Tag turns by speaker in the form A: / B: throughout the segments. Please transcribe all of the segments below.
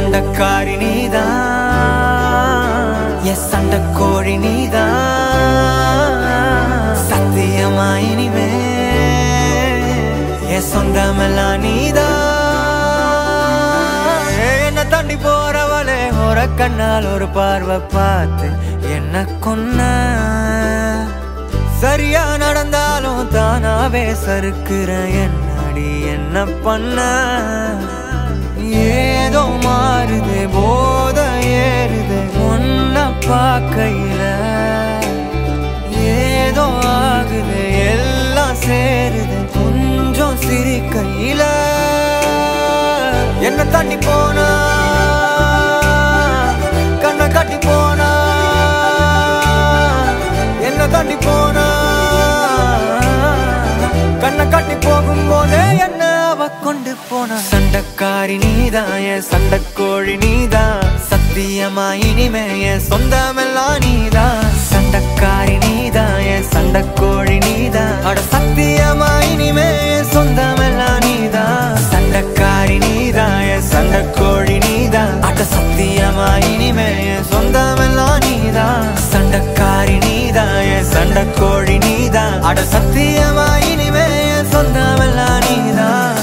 A: சண்டக்காரி நீதான், என் சண்டக்கோழி நீதான். சத்தியமா இனிமே என் சொந்தமெல்லாம் நீதான். என்ன தாண்டி போறவளே ஒரு கண்ணால் ஒரு பார்வை பார்த்து என்ன கொன்ன. சரியா நடந்தாலும் தானாவே சறுக்குற என்னடி என்ன பண்ண. ஏதோ மாறுது போத ஏறுது ஒன்ன பார்க்கையில. ஏதோ ஆகுது எல்லாம் சேருது கொஞ்சம் சிரிக்கையில. என்ன தாண்டி போனா கண்ணை காட்டி போனா, என்ன தாண்டி போனா கண்ணை காட்டி போகும்போதே என்ன அவ கொண்டு போனா. சண்டக்காரி நீதான், என் சண்டக்கோழி நீதான். சத்தியமா இனிமே என் சொந்தமெல்லாம் நீதான். சண்டக்காரி நீதான், என் சண்டக்கோழி நீதான். அட சத்தியமா இனிமே என் சொந்தமெல்லாம் நீதான். சண்டக்காரி நீதான், என் சண்டக்கோழி நீதான். அட சத்தியமா இனிமே என் சொந்தமெல்லாம் நீதான். சண்டக்காரி நீதான், என் சண்டக்கோழி நீதான். அட சத்தியமா இனிமே என் சொந்தமெல்லாம் நீதான்.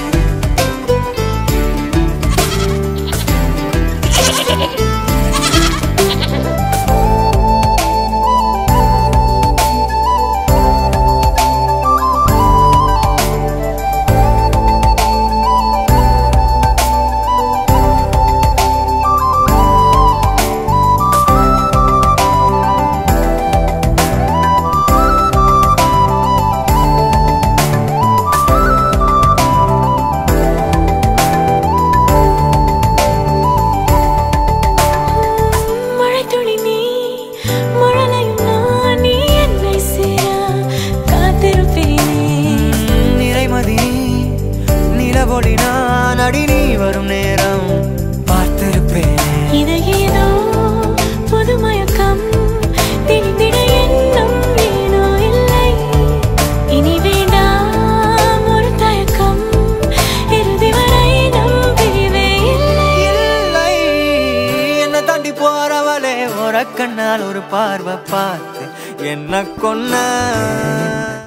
A: நான் அடி நீ வரும் நேரம் பார்த்திருப்பேன்.
B: இது ஏதோ புது மயக்கம் திணிந்திட எண்ணம் ஏனோ இல்லை. இனி வேண்டாம் ஒரு தயக்கம் இறுதி வரை நம் பிரிவே இல்லை.
A: இல்லை என்ன தாண்டி போறவளே ஒரு கண்ணால் ஒரு பார்வை பார்த்து என்ன கொன்ன.